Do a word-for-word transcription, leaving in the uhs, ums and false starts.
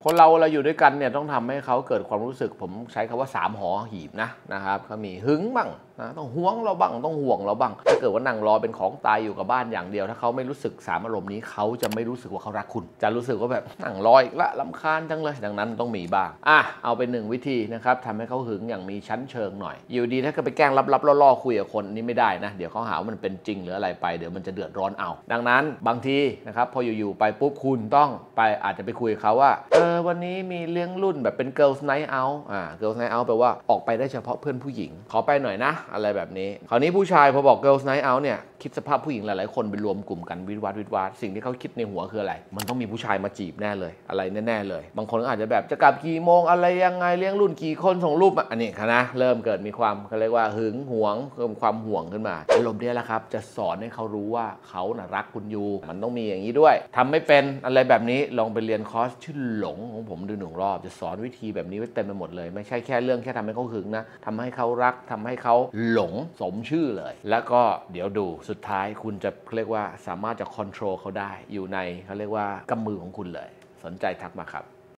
คนเราเราอยู่ด้วยกันเนี่ยต้องทำให้เขาเกิดความรู้สึกผมใช้คำว่าสามหอหีบนะนะครับเขามีหึงบ้างนะต้องหวงเราบ้างต้องห่วงเราบ้างถ้าเกิดว่านั่งรอเป็นของตายอยู่กับบ้านอย่างเดียวถ้าเขาไม่รู้สึกสามอารมณ์นี้เขาจะไม่รู้สึกว่าเขารักคุณจะรู้สึกว่าแบบนั่งรออีกละรำคาญจังเลยดังนั้นต้องมีบ้างอ่ะเอาเป็นหนึ่งวิธีนะครับทำให้เขาหึงอย่างมีชั้นเชิงหน่อยอยู่ดีถ้าเกิดไปแกล้งลับๆล่อๆคุยกับคนนี้ไม่ได้นะเดี๋ยวเขาหาว่ามันเป็นจริงหรืออะไรไปเดี๋ยวมันจะเดือดร้อนเอาดังนั้นบางทีนะครับพออยู่ๆไปปุ๊บคุณต้องไปอาจจะไปคุยกับเขาว่าเออวันนี้มีเลี้ยงรุ่นแบบเป็น girls night out อ่า girls night out แปลว่าออกไปได้เฉพาะเพื่อนผู้หญิงขอไปหน่อยนะอะไรแบบนี้คราวนี้ผู้ชายพอบอก girls night out เนี่ยคิดสภาพผู้หญิงหลายๆคนไปรวมกลุ่มกันวิดวัดวิดวัดสิ่งที่เขาคิดในหัวคืออะไรมันต้องมีผู้ชายมาจีบแน่เลยอะไรแน่ๆเลยบางคนก็อาจจะแบบจะกลับกี่โมงอะไรยังไงเลี้ยงรุ่นกี่คนส่งรูปอันนี้นะเริ่มเกิดมีความเขาเรียกว่าหึงหวงเพิ่มความห่วงขึ้นมาอารมณ์นี้แหละครับจะสอนให้เขารู้ว่าเขาน่ะรักคุณอยู่มันต้องมีอย่างนี้ด้วยทำไม่เป็นอะไรแบบนี้ลองไปเรียนคอร์สชื่อหลงของผมดูหนึ่งรอบจะสอนวิธีแบบนี้ไว้เต็มไปหมดเลยไม่ใช่แค่เรื่องแค่ทำให้เขาหึงนะทำให้เขารักทำให้เขาหลงสมชื่อเลยแล้วก็เดี๋ยวดูสุดท้ายคุณจะเรียกว่าสามารถจะควบคุมเขาได้อยู่ในเขาเรียกว่ากำมือของคุณเลยสนใจทักมาครับ